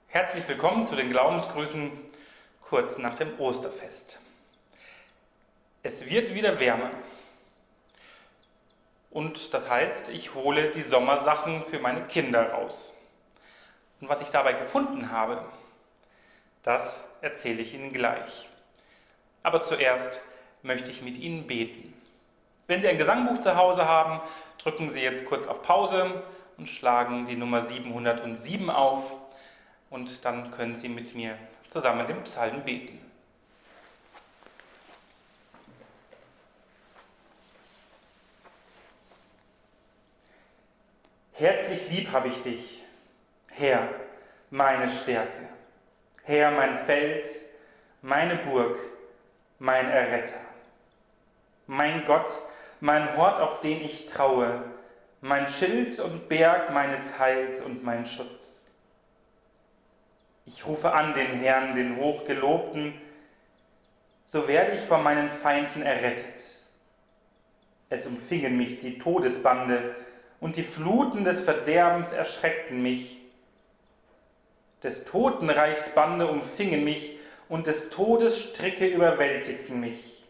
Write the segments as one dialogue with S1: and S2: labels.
S1: Herzlich willkommen zu den Glaubensgrüßen kurz nach dem Osterfest. Es wird wieder wärmer und das heißt, ich hole die Sommersachen für meine Kinder raus. Und was ich dabei gefunden habe, das erzähle ich Ihnen gleich. Aber zuerst möchte ich mit Ihnen beten. Wenn Sie ein Gesangbuch zu Hause haben, drücken Sie jetzt kurz auf Pause und schlagen die Nummer 707 auf. Und dann können Sie mit mir zusammen den Psalm beten. Herzlich lieb habe ich dich, Herr, meine Stärke, Herr, mein Fels, meine Burg, mein Erretter. Mein Gott, mein Hort, auf den ich traue, mein Schild und Berg meines Heils und mein Schutz. Ich rufe an den Herrn, den Hochgelobten, so werde ich von meinen Feinden errettet. Es umfingen mich die Todesbande und die Fluten des Verderbens erschreckten mich. Des Totenreichs Bande umfingen mich und des Todes Stricke überwältigten mich.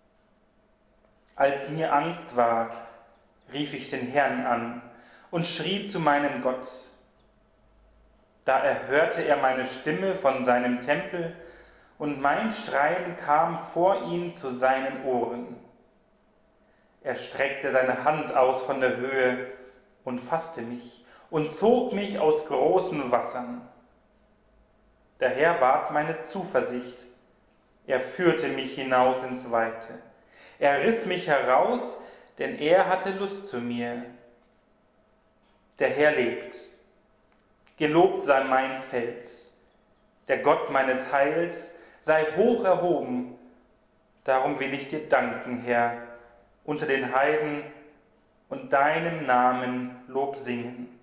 S1: Als mir Angst war, rief ich den Herrn an und schrie zu meinem Gott. Da erhörte er meine Stimme von seinem Tempel, und mein Schreien kam vor ihn zu seinen Ohren. Er streckte seine Hand aus von der Höhe und fasste mich und zog mich aus großen Wassern. Der Herr ward meine Zuversicht, er führte mich hinaus ins Weite. Er riss mich heraus, denn er hatte Lust zu mir. Der Herr lebt. Gelobt sei mein Fels, der Gott meines Heils sei hoch erhoben. Darum will ich dir danken, Herr, unter den Heiden und deinem Namen Lob singen.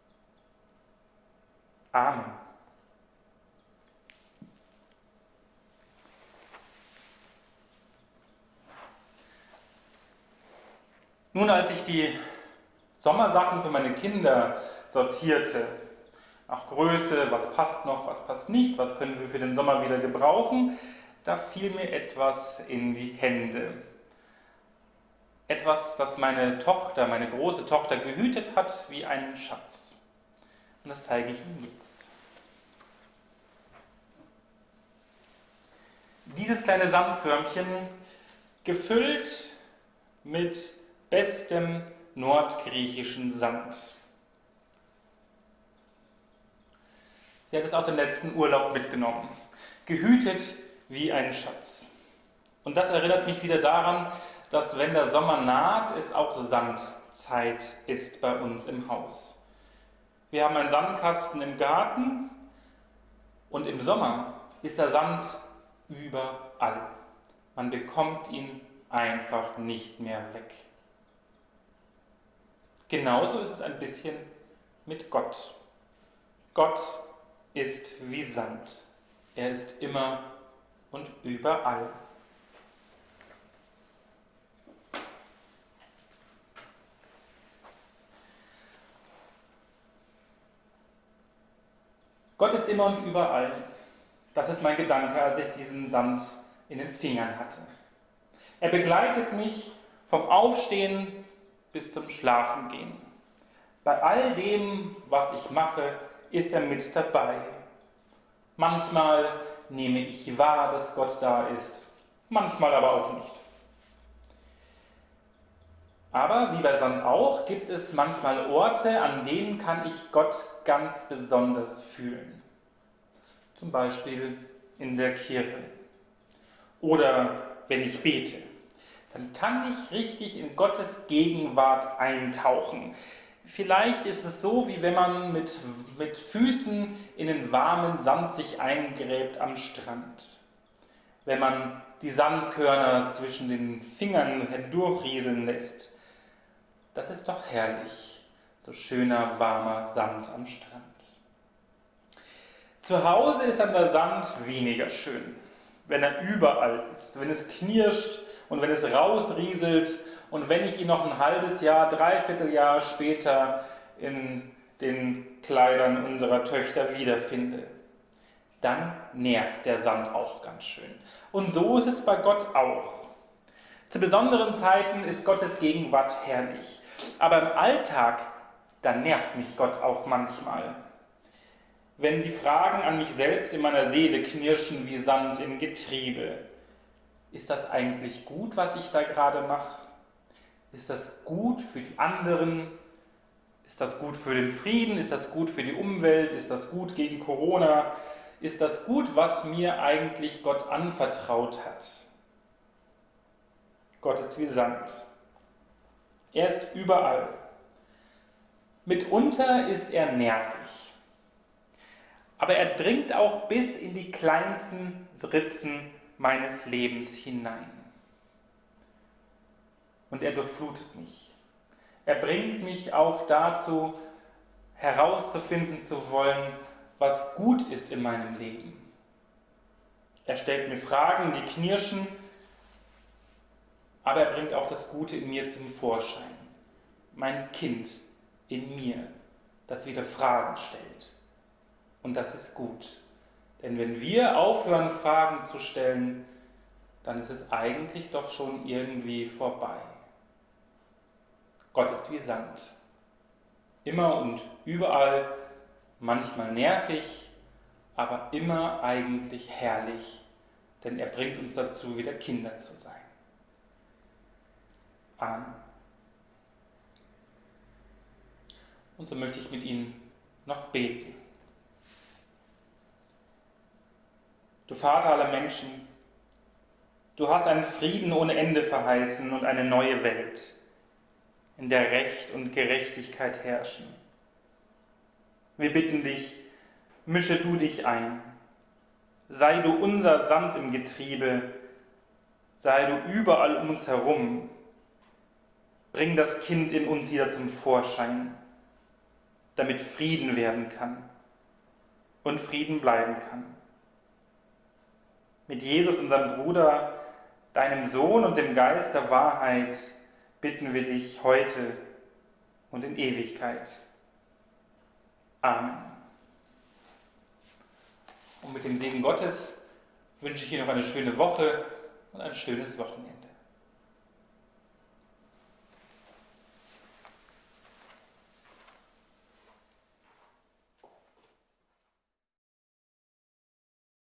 S1: Amen. Nun, als ich die Sommersachen für meine Kinder sortierte, nach Größe, was passt noch, was passt nicht, was können wir für den Sommer wieder gebrauchen, da fiel mir etwas in die Hände. Etwas, das meine Tochter, meine große Tochter gehütet hat wie einen Schatz. Und das zeige ich Ihnen jetzt. Dieses kleine Sandförmchen, gefüllt mit bestem nordgriechischen Sand. Sie hat es aus dem letzten Urlaub mitgenommen. Gehütet wie ein Schatz. Und das erinnert mich wieder daran, dass wenn der Sommer naht, es auch Sandzeit ist bei uns im Haus. Wir haben einen Sandkasten im Garten und im Sommer ist der Sand überall. Man bekommt ihn einfach nicht mehr weg. Genauso ist es ein bisschen mit Gott. Gott ist wie Sand. Er ist immer und überall. Gott ist immer und überall. Das ist mein Gedanke, als ich diesen Sand in den Fingern hatte. Er begleitet mich vom Aufstehen bis zum Schlafengehen. Bei all dem, was ich mache, ist er mit dabei. Manchmal nehme ich wahr, dass Gott da ist, manchmal aber auch nicht. Aber wie bei Sand auch, gibt es manchmal Orte, an denen kann ich Gott ganz besonders fühlen. Zum Beispiel in der Kirche. Oder wenn ich bete, dann kann ich richtig in Gottes Gegenwart eintauchen. Vielleicht ist es so, wie wenn man mit Füßen in den warmen Sand sich eingräbt am Strand. Wenn man die Sandkörner zwischen den Fingern hindurchrieseln lässt. Das ist doch herrlich, so schöner, warmer Sand am Strand. Zu Hause ist dann der Sand weniger schön, wenn er überall ist, wenn es knirscht und wenn es rausrieselt und wenn ich ihn noch ein halbes Jahr, dreiviertel Jahr später in den Kleidern unserer Töchter wiederfinde. dann nervt der Sand auch ganz schön. Und so ist es bei Gott auch. Zu besonderen Zeiten ist Gottes Gegenwart herrlich. Aber im Alltag, da nervt mich Gott auch manchmal. Wenn die Fragen an mich selbst in meiner Seele knirschen wie Sand im Getriebe. Ist das eigentlich gut, was ich da gerade mache? Ist das gut für die anderen? Ist das gut für den Frieden? Ist das gut für die Umwelt? Ist das gut gegen Corona? Ist das gut, was mir eigentlich Gott anvertraut hat? Gott ist wie Sand. Er ist überall. Mitunter ist er nervig. Aber er dringt auch bis in die kleinsten Ritzen meines Lebens hinein. Und er durchflutet mich. Er bringt mich auch dazu, herauszufinden zu wollen, was gut ist in meinem Leben. Er stellt mir Fragen, die knirschen, aber er bringt auch das Gute in mir zum Vorschein. Mein Kind in mir, das wieder Fragen stellt. Und das ist gut. Denn wenn wir aufhören, Fragen zu stellen, dann ist es eigentlich doch schon irgendwie vorbei. Gott ist wie Sand. Immer und überall, manchmal nervig, aber immer eigentlich herrlich, denn er bringt uns dazu, wieder Kinder zu sein. Amen. Und so möchte ich mit Ihnen noch beten. Du Vater aller Menschen, du hast einen Frieden ohne Ende verheißen und eine neue Welt, in der Recht und Gerechtigkeit herrschen. Wir bitten dich, mische du dich ein, sei du unser Sand im Getriebe, sei du überall um uns herum, bring das Kind in uns wieder zum Vorschein, damit Frieden werden kann und Frieden bleiben kann. Mit Jesus, unserem Bruder, deinem Sohn und dem Geist der Wahrheit bitten wir dich heute und in Ewigkeit. Amen. Und mit dem Segen Gottes wünsche ich Ihnen noch eine schöne Woche und ein schönes Wochenende.